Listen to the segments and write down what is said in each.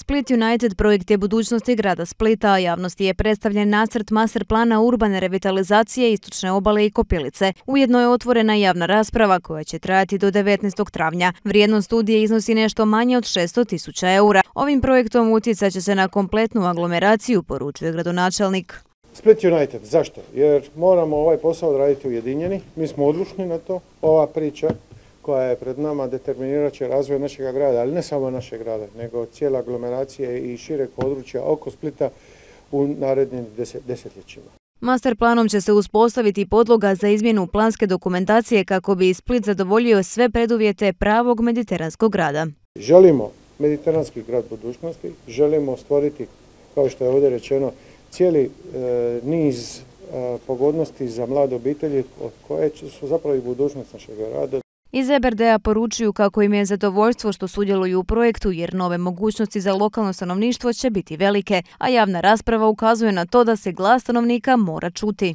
Split United projekt je budućnosti grada Splita, a javnosti je predstavljen nacrt master plana urbane revitalizacije istočne obale i Kopilice. Ujedno je otvorena javna rasprava koja će trajati do 19. travnja. Vrijednost studije iznosi nešto manje od 600.000 eura. Ovim projektom utjecat će se na kompletnu aglomeraciju, poručuje gradonačelnik. Split United, zašto? Jer moramo ovaj posao odraditi ujedinjeni, mi smo odlučni na to. Ova priča koja je pred nama determinirat će razvoj našeg grada, ali ne samo našeg grada, nego cijela aglomeracije i šireg područja oko Splita u narednim desetljećima. Master planom će se uspostaviti podloga za izmjenu planske dokumentacije kako bi Split zadovoljio sve preduvjete pravog mediteranskog grada. Želimo mediteranski grad budućnosti, želimo stvoriti, kao što je ovdje rečeno, cijeli niz pogodnosti za mlade obitelji od koje su zapravo i budućnost našeg grada. Iz EBRD-a poručuju kako im je zadovoljstvo što sudjeluju u projektu jer nove mogućnosti za lokalno stanovništvo će biti velike, a javna rasprava ukazuje na to da se glas stanovnika mora čuti.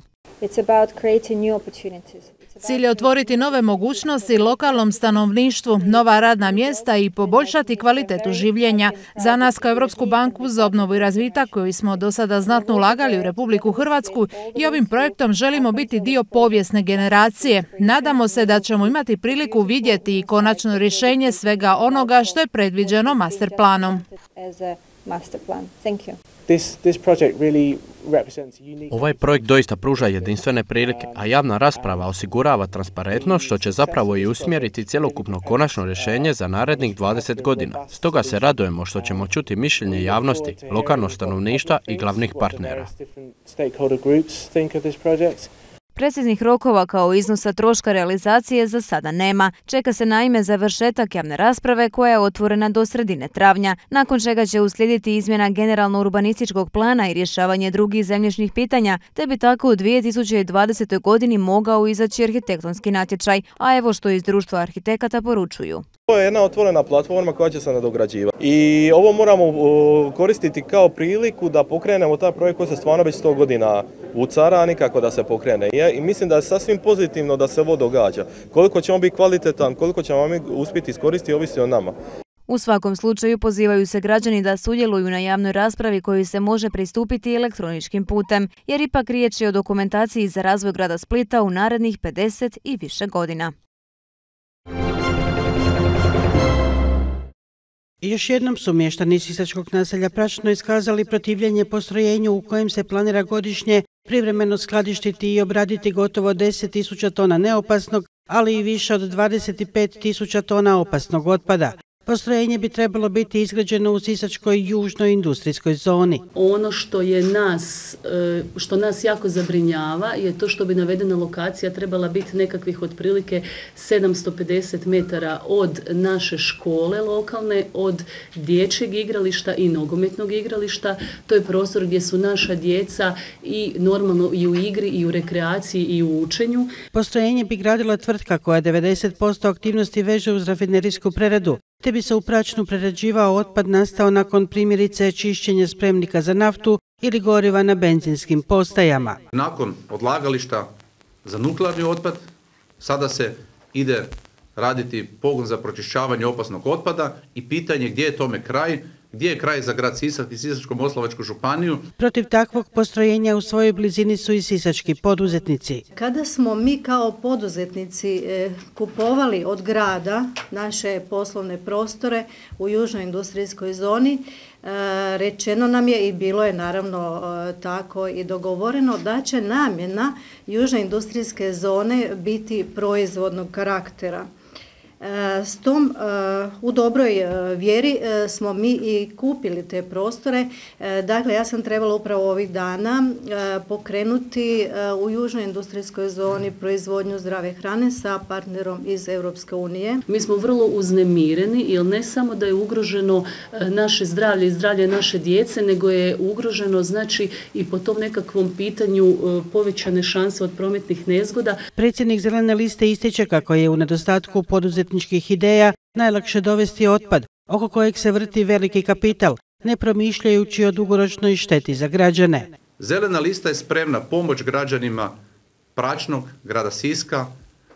Cilj je otvoriti nove mogućnosti lokalnom stanovništvu, nova radna mjesta i poboljšati kvalitetu življenja. Za nas kao Europsku banku za obnovu i razvitak, koji smo do sada znatno ulagali u Republiku Hrvatsku, i ovim projektom želimo biti dio povijesne generacije. Nadamo se da ćemo imati priliku vidjeti i konačno rješenje svega onoga što je predviđeno master planom. Ovaj projekt doista pruža jedinstvene prilike, a javna rasprava osigurava transparentnost što će zapravo i usmjeriti cjelokupno konačno rješenje za narednih 20 godina. Stoga se radujemo što ćemo čuti mišljenje javnosti, lokalnog stanovništva i glavnih partnera. Preciznih rokova kao iznosa troška realizacije za sada nema. Čeka se naime završetak javne rasprave koja je otvorena do sredine travnja, nakon čega će uslijediti izmjena generalno-urbanističkog plana i rješavanje drugih zemljišnih pitanja, te bi tako u 2020. godini mogao izaći arhitektonski natječaj, a evo što iz društva arhitekata poručuju. Ovo je jedna otvorena platforma koja će se nadograđivati i ovo moramo koristiti kao priliku da pokrenemo taj projekt koji se stvarno već 100 godina ucara, nikako da se pokrene. I mislim da je sasvim pozitivno da se ovo događa. Koliko ćemo biti kvalitetan, koliko ćemo mi uspjeti iskoristiti, ovisi o nama. U svakom slučaju pozivaju se građani da sudjeluju na javnoj raspravi koju se može pristupiti elektroničkim putem, jer ipak riječ je o dokumentaciji za razvoj grada Splita u narednih 50 i više godina. Još jednom su mještani sisačkog naselja Prašno iskazali protivljenje postrojenju u kojem se planira godišnje privremeno skladištiti i obraditi gotovo 10.000 tona neopasnog, ali i više od 25.000 tona opasnog otpada. Postrojenje bi trebalo biti izgrađeno u sisačkoj južnoj industrijskoj zoni. Ono što nas jako zabrinjava je to što bi navedena lokacija trebala biti nekakvih otprilike 750 metara od naše škole lokalne, od dječjeg igrališta i nogometnog igrališta. To je prostor gdje su naša djeca i normalno i u igri i u rekreaciji i u učenju. Postrojenje bi gradila tvrtka koja 90% aktivnosti veže uz rafinerijsku preradu, te bi se u Pračnu prerađivao otpad nastao nakon primjerice čišćenja spremnika za naftu ili goriva na benzinskim postajama. Nakon odlagališta za nuklearni otpad sada se ide raditi pogon za pročišćavanje opasnog otpada i pitanje gdje je tome kraj, gdje je kraj za grad Sisak i Sisačko-moslavačku županiju. Protiv takvog postrojenja u svojoj blizini su i sisački poduzetnici. Kada smo mi kao poduzetnici kupovali od grada naše poslovne prostore u južnoj industrijskoj zoni, rečeno nam je i bilo je naravno tako i dogovoreno da će namjena južne industrijske zone biti proizvodnog karaktera. S tom u dobroj vjeri smo mi i kupili te prostore. Dakle, ja sam trebala upravo ovih dana pokrenuti u južnoj industrijskoj zoni proizvodnju zdrave hrane sa partnerom iz Europske unije. Mi smo vrlo uznemireni jer ne samo da je ugroženo naše zdravlje i zdravlje naše djece, nego je ugroženo znači i po tom nekakvom pitanju povećane šanse od prometnih nezgoda. Predsjednik Zelene liste ističe kako je u nedostatku poduzetničkih ideja najlakše dovesti otpad, oko kojeg se vrti veliki kapital, ne promišljajući o dugoročnoj šteti za građane. Zelena lista je spremna pomoć građanima Pračnog, grada Siska,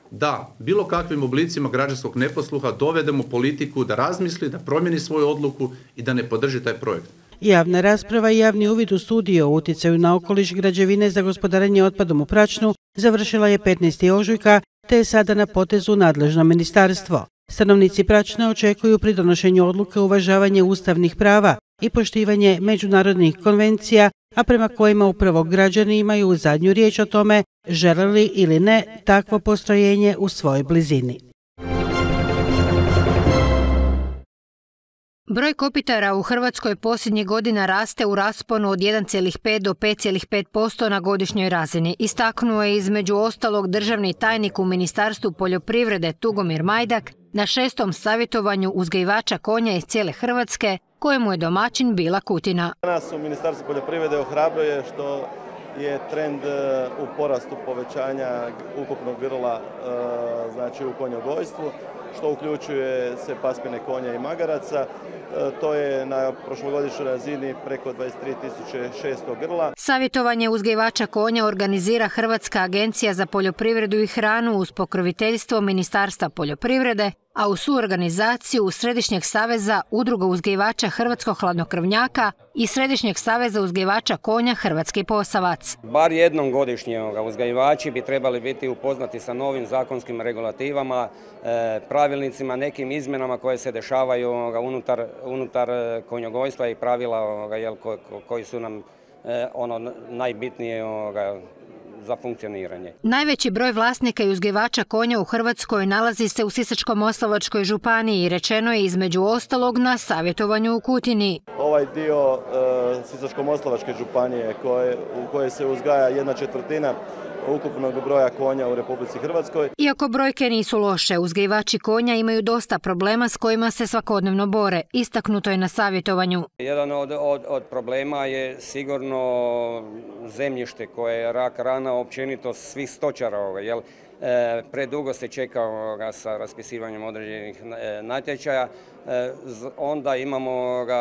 da bilo kakvim oblicima građanskog neposluha dovedemo politiku da razmisli, da promijeni svoju odluku i da ne podrži taj projekt. Javna rasprava i javni uvid u studiju o utjecaju na okoliš građevine za gospodarenje otpadom u Pračnu završila je 15. ožujka, te je sada na potezu nadležno ministarstvo. Stanovnici Pračna očekuju pri donošenju odluke uvažavanje ustavnih prava i poštivanje međunarodnih konvencija, a prema kojima upravo građani imaju zadnju riječ o tome žele li ili ne takvo postrojenje u svojoj blizini. Broj kopitara u Hrvatskoj posljednjih godina raste u rasponu od 1,5 do 5,5% na godišnjoj razini. Istaknuo je između ostalog državni tajnik u Ministarstvu poljoprivrede Tugomir Majdak na 6. savjetovanju uzgajivača konja iz cijele Hrvatske, kojemu je domaćin bila Kutina. Nas u Ministarstvu poljoprivrede ohrabruje što je trend u porastu povećanja ukupnog grla znači u konjogojstvu, što uključuje se pasmine konja i magaraca. To je na prošlogodišnjoj razini preko 23.600 grla. Savjetovanje uzgajivača konja organizira Hrvatska agencija za poljoprivredu i hranu uz pokroviteljstvo Ministarstva poljoprivrede, a u suorganizaciju Središnjeg saveza udruga uzgajivača hrvatskog hladnokrvnjaka i Središnjeg saveza uzgajivača konja Hrvatski Posavac. Bar jednom godišnje uzgajivači bi trebali biti upoznati sa novim zakonskim regulativama, pravilnicima, nekim izmjenama koje se dešavaju unutar konjogojstva i pravila koji su nam najbitnije za funkcioniranje. Najveći broj vlasnika i uzgajivača konja u Hrvatskoj nalazi se u Sisačko-moslavačkoj županiji i rečeno je između ostalog na savjetovanju u Kutini. Ovaj dio Sisačko-moslavačke županije u kojoj se uzgaja 1/4 ukupnog broja konja u Republici Hrvatskoj. Iako brojke nisu loše, uzgajivači konja imaju dosta problema s kojima se svakodnevno bore. Istaknuto je na savjetovanju. Jedan od problema je sigurno zemljište koje je rak rana općenito svih stočara. Predugo se čeka sa raspisivanjem određenih natječaja. Onda imamo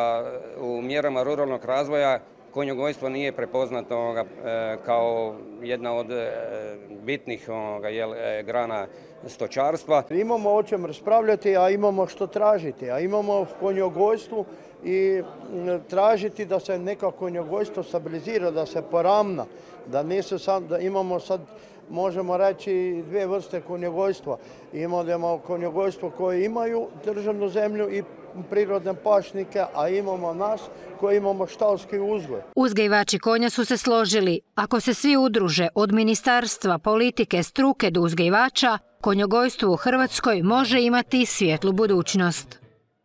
u mjerama ruralnog razvoja konjogojstvo nije prepoznato kao jedna od bitnih grana stočarstva. Imamo o čem raspravljati, a imamo što tražiti, a imamo konjogojstvu i tražiti da se neka konjogojstvo stabilizira, da se poravna, da imamo sad, možemo reći, dvije vrste konjogojstva. Imamo konjogojstvo koje imaju državnu zemlju i prirodne pašnike, a imamo nas koji imamo štalski uzgoj. Uzgajivači konja su se složili. Ako se svi udruže od ministarstva, politike, struke do uzgajivača, konjogojstvo u Hrvatskoj može imati svijetlu budućnost.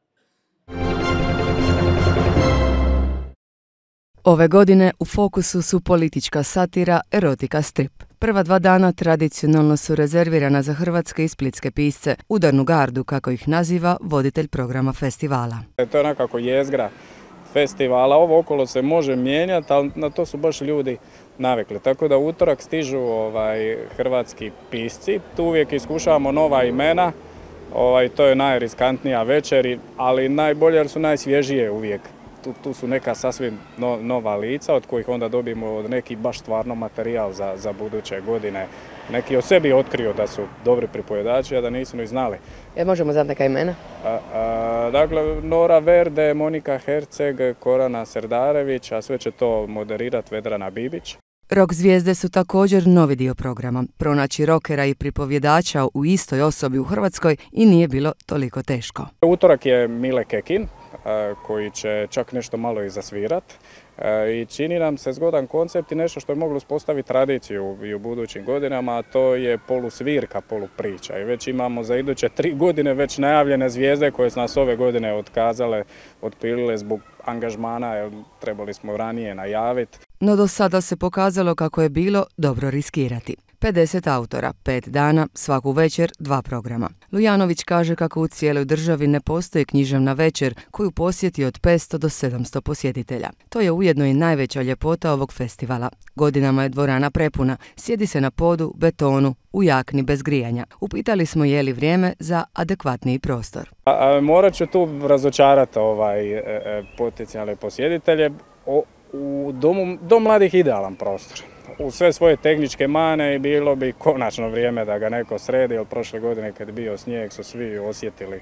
Ove godine u fokusu su politička satira, erotika strip. Prva 2 dana tradicionalno su rezervirana za hrvatske i splitske pisce, udarnu gardu, kako ih naziva voditelj programa festivala. To je nekako jezgra festivala, ovo okolo se može mijenjati, ali na to su baš ljudi navikli. Tako da u utorak stižu hrvatski pisci, tu uvijek iskušavamo nova imena, to je najriskantnija večer, ali najbolje jer su najsvježije uvijek. Tu su neka sasvim nova lica od kojih onda dobijemo neki baš stvarno materijal za buduće godine. Neki od sebi otkriju da su dobri pripovedači, a da nisu ni znali. Možemo znati neka imena? Dakle, Nora Verde, Monika Herceg, Korana Serdarević, a sve će to moderirati Vedrana Bibić. Rock zvijezde su također novi dio programa. Pronaći rokera i pripovjedača u istoj osobi u Hrvatskoj i nije bilo toliko teško. Utorak je Mile Kekin, koji će čak nešto malo i zasvirat. I čini nam se zgodan koncept i nešto što je moglo uspostaviti tradiciju i u budućim godinama, a to je polusvirka, polupriča. I već imamo za iduće 3 godine već najavljene zvijezde koje su nas ove godine otkazale, otpilile zbog angažmana, jer trebali smo ranije najaviti. No do sada se pokazalo kako je bilo dobro riskirati. 50 autora, 5 dana, svaku večer 2 programa. Lujanović kaže kako u cijeloj državi ne postoji književna večer koju posjeti od 500 do 700 posjetitelja. To je ujedno i najveća ljepota ovog festivala. Godinama je dvorana prepuna, sjedi se na podu, betonu, u jakni bez grijanja. Upitali smo je li vrijeme za adekvatniji prostor. Morat ću tu razočarati potencijalne posjetitelje. U Dom mladih idealan prostor. u sve svoje tehničke mane i bilo bi konačno vrijeme da ga neko sredi, jer prošle godine kad je bio snijeg su svi osjetili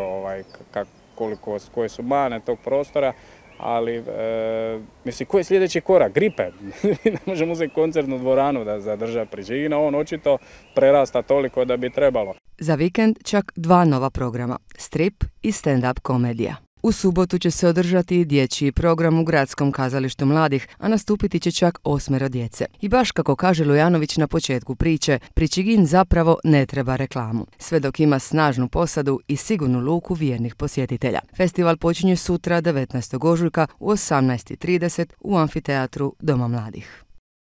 koje su mane tog prostora, ali mislim koji je sljedeći korak? Gripe. Ne možemo uzeti koncertnu dvoranu da zadrža Prižina, on očito prerasta toliko da bi trebalo. Za vikend čak 2 nova programa, strip i stand-up komedija. U subotu će se održati i dječji program u Gradskom kazalištu mladih, a nastupiti će čak 8 djece. I baš kako kaže Lujanović na početku priče, Pričigin zapravo ne treba reklamu, sve dok ima snažnu posadu i sigurnu luku vjernih posjetitelja. Festival počinje sutra 19. ožujka u 18:30 u amfiteatru Doma mladih.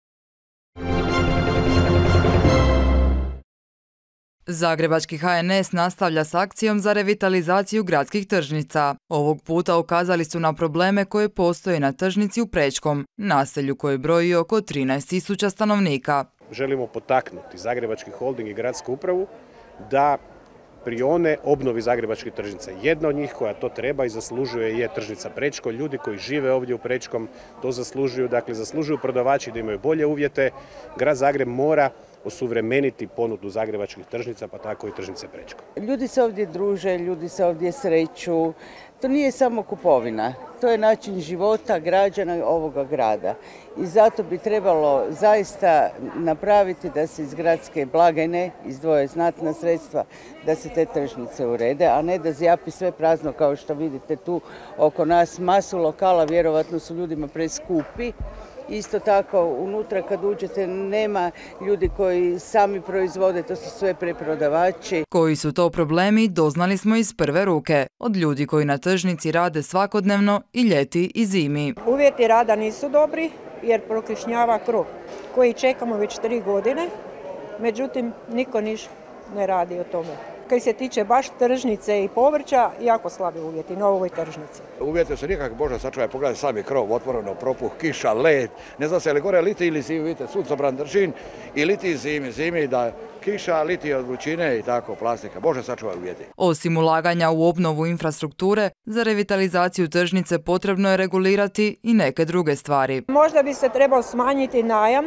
Zagrebački HNS nastavlja s akcijom za revitalizaciju gradskih tržnica. Ovog puta ukazali su na probleme koje postoje na tržnici u Prečkom, naselju koje broji oko 13.000 stanovnika. Želimo potaknuti Zagrebački holding i gradsku upravu da prione obnovi zagrebačkih tržnica. Jedna od njih koja to treba i zaslužuje je tržnica Prečko. Ljudi koji žive ovdje u Prečkom to zaslužuju. Dakle, zaslužuju prodavači da imaju bolje uvjete. Grad Zagreb mora osuvremeniti ponudu zagrebačkih tržnica, pa tako i tržnice Prečko. Ljudi se ovdje druže, ljudi se ovdje sreću. To nije samo kupovina, to je način života građana ovoga grada. I zato bi trebalo zaista napraviti da se iz gradske blagajne izdvoje znatna sredstva, da se te tržnice urede, a ne da zjapi sve prazno kao što vidite tu oko nas. Masu lokala vjerovatno su ljudima preskupi. Isto tako, unutra kad uđete nema ljudi koji sami proizvode, to su sve preprodavači. Koji su to problemi doznali smo iz prve ruke, od ljudi koji na tržnici rade svakodnevno i ljeti i zimi. Uvjeti rada nisu dobri jer prokrišnjava krov koji čekamo već 3 godine, međutim niko ništa ne radi o tome. Kad se tiče baš tržnice i povrća, jako slabi uvjeti na ovoj tržnici. Uvjeti su nikak, Bože sačuvaj, pogledaj sami krov, otvoreno, propuh, kiša, led, ne zna se li gore liti ili zimi, vidite, suncobran držin i liti zimi da kiša, liti od vrućine i tako, plastika. Bože sačuvaj uvjeti. Osim ulaganja u obnovu infrastrukture, za revitalizaciju tržnice potrebno je regulirati i neke druge stvari. Možda bi se trebao smanjiti najam,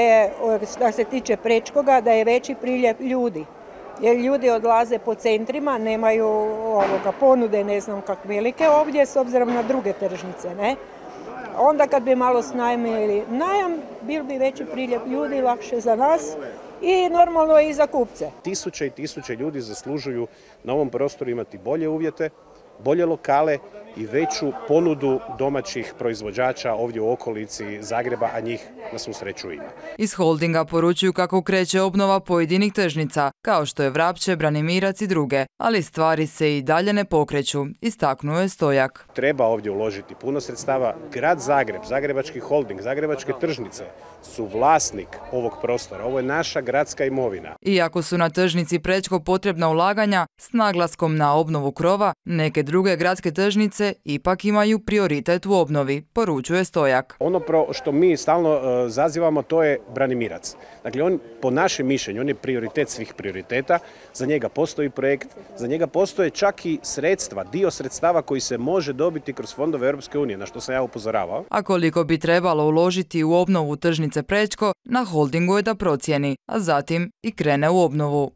da se tiče Prečkoga, da je veći priljev ljudi. Jer ljudi odlaze po centrima, nemaju ponude, ne znam kak velike ovdje, s obzirom na druge tržnice, ne? Onda kad bi malo snajmili najam, bil bi veći priljev ljudi, lakše za nas i normalno i za kupce. Tisuće i tisuće ljudi zaslužuju na ovom prostoru imati bolje uvjete, bolje lokale i veću ponudu domaćih proizvođača ovdje u okolici Zagreba, a njih na svu sreću ima. Iz holdinga poručuju kako kreće obnova pojedinih tržnica, kao što je Vrapče, Branimirac i druge, ali stvari se i dalje ne pokreću, istaknuo je Stojak. Treba ovdje uložiti puno sredstava. Grad Zagreb, Zagrebački holding, Zagrebačke tržnice su vlasnik ovog prostora. Ovo je naša gradska imovina. Iako su na tržnici Prečko potrebna ulaganja, s naglaskom na obnovu krova, neke druge gradske tržnice ipak imaju prioritet u obnovi, poručuje Stojak. Ono što mi stalno zazivamo to je Branimirac. Dakle, on po našem mišljenju, on je prioritet svih prioriteta, za njega postoji projekt, za njega postoje čak i sredstva, dio sredstava koji se može dobiti kroz fondove Europske unije, na što sam ja upozoravao. A koliko bi trebalo uložiti u obnovu tržnice Prečko, na holdingu je da procijeni, a zatim i krene u obnovu.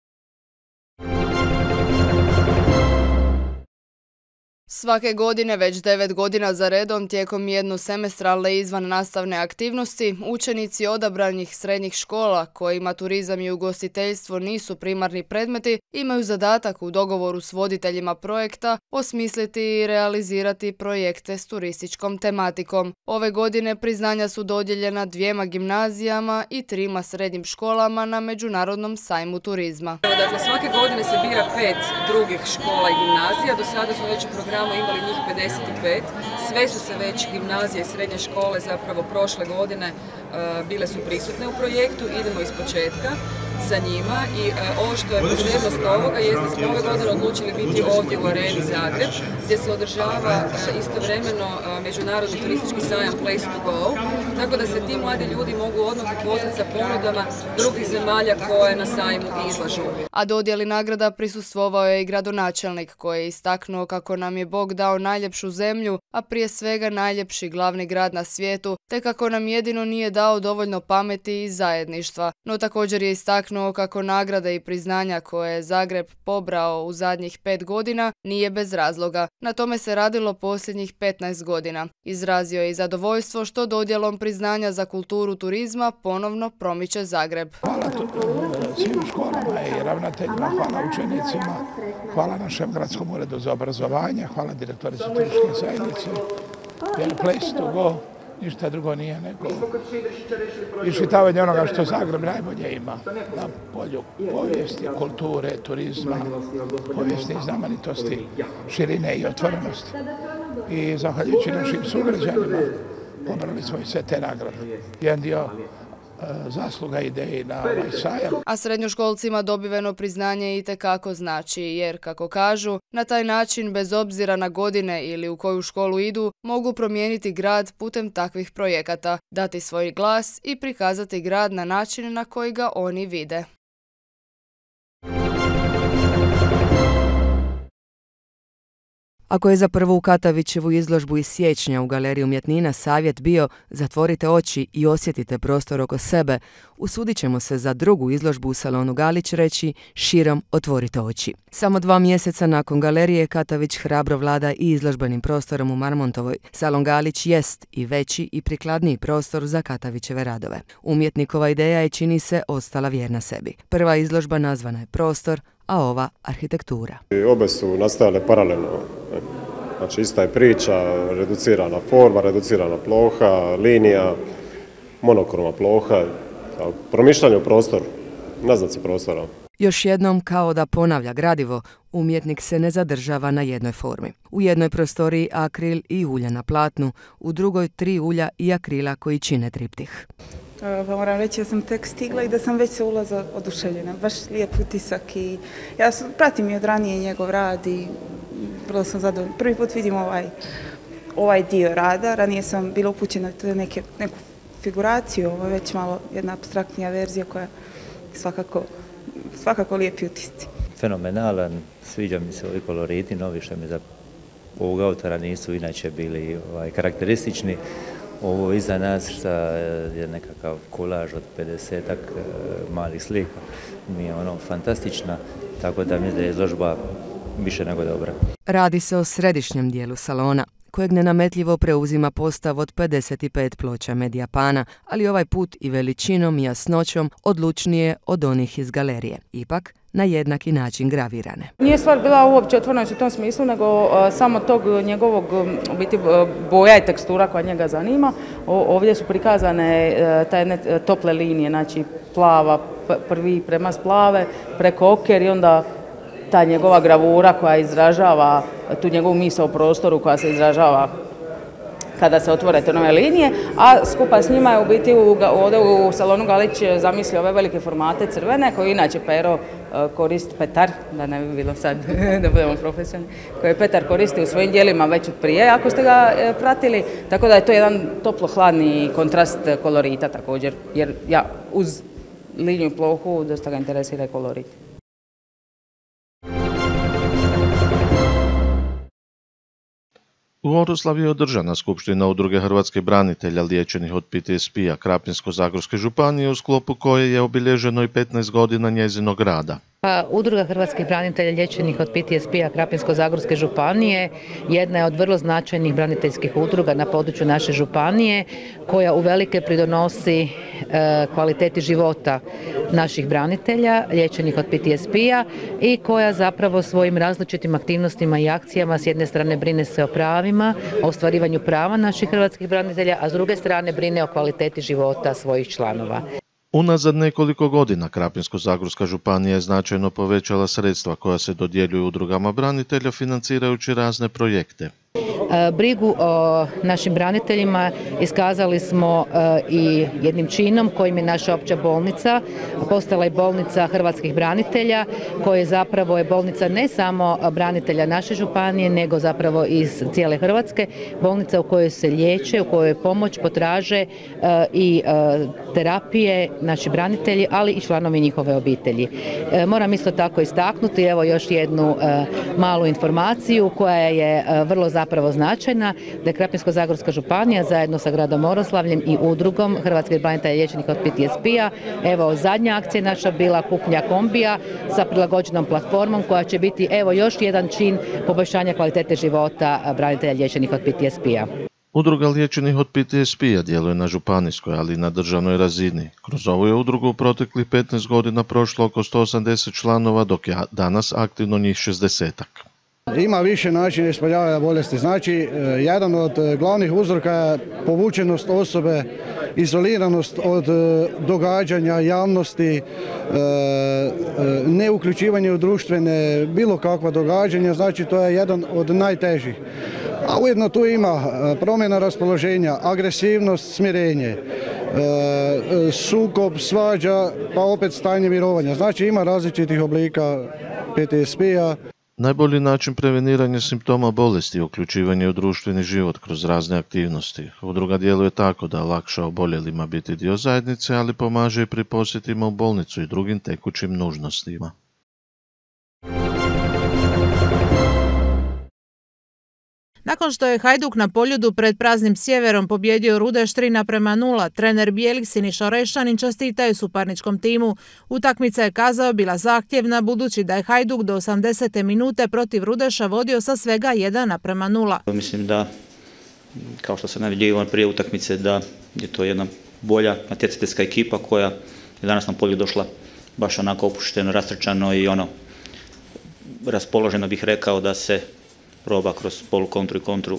Svake godine, već 9 godina za redom, tijekom jednosemestralne izvan nastavne aktivnosti, učenici odabranih srednjih škola, kojima turizam i ugostiteljstvo nisu primarni predmeti, imaju zadatak u dogovoru s voditeljima projekta osmisliti i realizirati projekte s turističkom tematikom. Ove godine priznanja su dodijeljena 2 gimnazijama i 3 srednjim školama na Međunarodnom sajmu turizma. Dakle, svake godine se bira 5 drugih škola i gimnazija. Do sada smo već u programu imali njih 55. Sve su se već gimnazije i srednje škole zapravo prošle godine bile su prisutne u projektu. Idemo iz početka. sa njima i ovo što je posebnost ovoga je da smo ove godine odlučili biti ovdje u Areni Zagreb, gdje se održava istovremeno međunarodni turistički sajam Place to Go, tako da se ti mladi ljudi mogu odmah upoznati sa ponudama drugih zemalja koje na sajmu izlažu. A dodjeli nagrada prisustvovao je i gradonačelnik koji je istaknuo kako nam je Bog dao najljepšu zemlju, a prije svega najljepši glavni grad na svijetu, te kako nam jedino nije dao dovoljno pameti i zajedništva. No također je istaknuo kako nagrade i priznanja koje je Zagreb pobrao u zadnjih 5 godina nije bez razloga. Na tome se radilo posljednjih 15 godina. Izrazio je i zadovoljstvo što dodjelom priznanja za kulturu turizma ponovno promiče Zagreb. Hvala svim školama i ravnateljima, hvala učenicima, hvala našem gradskom uredu za obrazovanje, hvala direktorici turističke zajednice, jer Place to Go ništa drugo nije nego iščitavanje onoga što Zagreb najbolje ima na polju povijesti, kulture, turizma, povijesti i znamenitosti, širine i otvorenosti. I zahvaljujući našim sugrađanima pobrali smo i sve te nagrade. Jedan dio zasluga ide i na ovaj sajam. A srednjoškolcima dobiveno priznanje itekako znači, jer, kako kažu, na taj način, bez obzira na godine ili u koju školu idu, mogu promijeniti grad putem takvih projekata, dati svoj glas i prikazati grad na način na koji ga oni vide. Ako je za prvu Katavićevu izložbu iz siječnja u Galeriji umjetnina savjet bio zatvorite oči i osjetite prostor oko sebe, usudit ćemo se za drugu izložbu u salonu Galić reći širom otvorite oči. Samo 2 mjeseca nakon galerije Katavić hrabro vlada i izložbenim prostorom u Marmontovoj. Salon Galić jest i veći i prikladniji prostor za Katavićeve radove. Umjetnikova ideja je, čini se, ostala vjerna sebi. Prva izložba nazvana je Prostor, a ova arhitektura. Obe su nastajale paralelno. Znači ista je priča, reducirana forma, reducirana ploha, linija, monokroma ploha, promišljanje u prostoru, naznaci prostora. Još jednom, kao da ponavlja gradivo, umjetnik se ne zadržava na jednoj formi. U jednoj prostoriji akril i ulja na platnu, u drugoj 3 ulja i akrila koji čine triptih. Pa moram reći da sam tek stigla i da sam već se ulaza oduševljena. Baš lijep utisak i ja pratim i od ranije njegov rad i vrlo sam zadovoljna. Prvi put vidim ovaj dio rada. Ranije sam bila upućena na neku figuraciju, ovo je već malo jedna apstraktnija verzija koja svakako lijepi utisci. Fenomenalan, sviđa mi se ovi koloriti novi što mi za ovog autora nisu inače bili karakteristični. Ovo iza nas što je nekakav kolaž od 50-ak malih slika mi je fantastična, tako da mislim da je izložba više nego dobra. Radi se o središnjem dijelu salona, kojeg nenametljivo preuzima postav od 55 ploča Mediapana, ali ovaj put i veličinom i jasnoćom odlučnije od onih iz galerije. Ipak, na jednaki način gravirane. Nije stvar bila uopće otvorena u tom smislu, nego samo tog njegovog biti boja i tekstura koja njega zanima. Ovdje su prikazane te tople linije, znači plava, prvi premaz plave, preko oker i onda ta njegova gravura koja izražava tu njegovu misao o prostoru koja se izražava kada se otvore te nove linije, a skupa s njima je u biti ovdje u salonu Galić zamislio ove velike formate crvene koje inače Pero koristi, Petar, da ne bi bilo sad da budemo profesionalni, koje Petar koristi u svojim dijelima već od prije, ako ste ga pratili, tako da je to jedan toplo-hladni kontrast kolorita također, jer ja uz liniju i plohu dosta ga interesira i kolorit. U Oroslavi je održana skupština Udruge hrvatskih branitelja liječenih od PTSP-a Krapinsko-zagorske županije, u sklopu koje je obilježeno i 15 godina njezinog rada. Udruga hrvatskih branitelja liječenih od PTSP-a Krapinsko-zagorske županije jedna je od vrlo značajnih braniteljskih udruga na području naše županije koja uvelike pridonosi kvaliteti života naših branitelja liječenih od PTSP-a i koja zapravo svojim različitim aktivnostima i akcijama s jedne strane brine se o pravima, o ostvarivanju prava naših hrvatskih branitelja, a s druge strane brine o kvaliteti života svojih članova. Unazad nekoliko godina Krapinsko-zagorska županija je značajno povećala sredstva koja se dodjeljuju udrugama branitelja financirajući razne projekte. Brigu o našim braniteljima iskazali smo i jednim činom kojim je naša opća bolnica postala i bolnica hrvatskih branitelja, koja zapravo je bolnica ne samo branitelja naše županije, nego zapravo iz cijele Hrvatske, bolnica u kojoj se liječe, u kojoj pomoć potraže i terapije naši branitelji, ali i članovi njihove obitelji. Moram isto tako istaknuti, evo još jednu malu informaciju koja je vrlo zapravo značajna, da je Krapinsko-zagorska županija zajedno sa gradom Oroslavljem i udrugom hrvatskih branitelja liječenih od PTSP-a, evo zadnja akcija naša bila kupnja kombija sa prilagođenom platformom koja će biti evo još jedan čin poboljšanja kvalitete života branitelja liječenih od PTSP-a. Udruga liječenih od PTSP-a djeluje na županijskoj, ali i na državnoj razini. Kroz ovu je udrugu u proteklih 15 godina prošlo oko 180 članova, dok je danas aktivno njih 60-ak. Ima više načina ispoljavanja bolesti. Znači, jedan od glavnih uzroka je povučenost osobe, izoliranost od događanja, javnosti, neuključivanje u društvene bilo kakva događanja, znači to je jedan od najtežih. A ujedno tu ima promjena raspoloženja, agresivnost, smirenje, sukob, svađa, pa opet stanje mirovanja. Znači ima različitih oblika PTSP-a. Najbolji način preveniranja simptoma bolesti je uključivanje u društveni život kroz razne aktivnosti. Udruga djeluje tako da olakša oboljelima biti dio zajednice, ali pomaže i pri posjetima u bolnicu i drugim tekućim nužnostima. Nakon što je Hajduk na Poljudu pred praznim Sjeverom pobjedio Rudeš 3:0, trener bijelih Siniša Orešćanin čestitao je suparničkom timu. Utakmica je, kazao, bila zahtjevna budući da je Hajduk do 80. minute protiv Rudeša vodio sa svega 1:0. Mislim da, kao što sam najavljivao prije utakmice, da je to jedna bolja natjecateljska ekipa koja je danas na polju došla baš onako opušteno, rastrčano i raspoloženo, bih rekao, da se proba kroz polukontru i kontru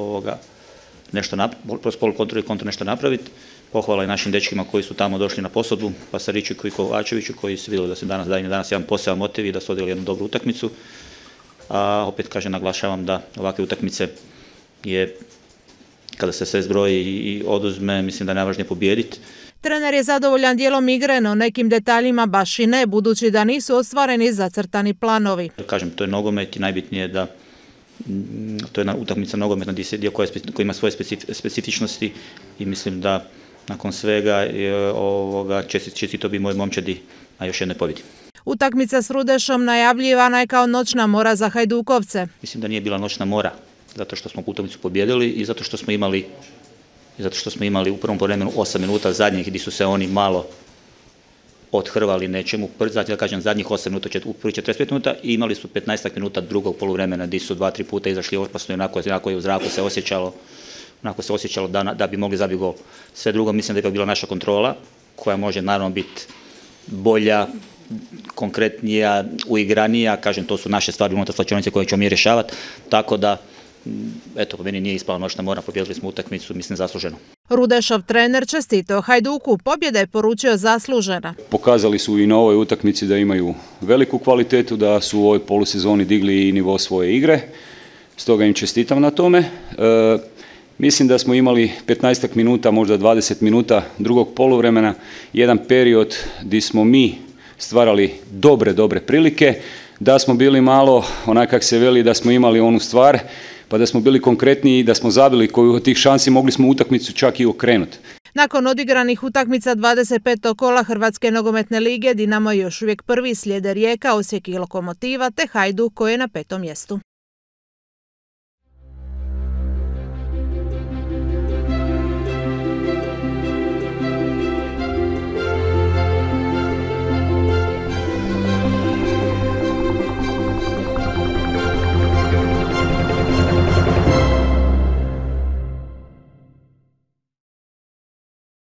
nešto napraviti. Pohvala i našim dečkima koji su tamo došli na posudbu, Pasariću i Kovačeviću, koji se vidjeli da se danas jedan poseban motiv i da su odigrali jednu dobru utakmicu. A opet, kažem, naglašavam da ovakve utakmice je, kada se sve zbroji i oduzme, mislim da je najvažnije pobijediti. Trener je zadovoljan dijelom igre, no nekim detaljima baš i ne, budući da nisu ostvareni zacrtani planovi. Kažem, to je nogomet i najbitnije je da to je jedna utakmica nogometna dio koja ima svoje specifičnosti i mislim da nakon svega čestito bi moj momčadi na još jednoj pobjedi. Utakmica s Rudešom najavljivana je kao noćna mora za Hajdukovce. Mislim da nije bila noćna mora, zato što smo utakmicu pobjedili i zato što smo imali u prvom poluvremenu 8 minuta zadnjih gdje su se oni malo odhrvali nečemu, zadnjih 8 minuta u prvih 45 minuta i imali su 15 minuta drugog poluvremena gdje su 2-3 puta izašli opasno i onako je u zraku se osjećalo da bi mogli zabiti gol. Sve drugo mislim da je bila naša kontrola, koja može naravno biti bolja, konkretnija, uigranija, kažem, to su naše stvari unutar slačionice koje ćemo mi rješavati, tako da, eto, po meni nije ispala noćna mora, pobjedili smo utakmicu, mislim, zasluženo. Rudešov trener čestitao Hajduku, pobjeda je poručio zaslužena. Pokazali su i na ovoj utakmici da imaju veliku kvalitetu, da su u ovoj polusezoni digli i nivo svoje igre, stoga im čestitam na tome. Mislim da smo imali 15 minuta, možda 20 minuta drugog poluvremena, jedan period gdje smo mi stvarali dobre prilike, da smo bili malo, onak kak se veli, da smo imali onu stvar, pa da smo bili konkretniji i da smo zabili koju od tih šansi mogli smo utakmicu čak i okrenuti. Nakon odigranih utakmica 25. kola Hrvatske nogometne lige, Dinamo je još uvijek prvi, slijede Rijeka, Osijek i Lokomotiva te Hajduk koji je na 5. mjestu.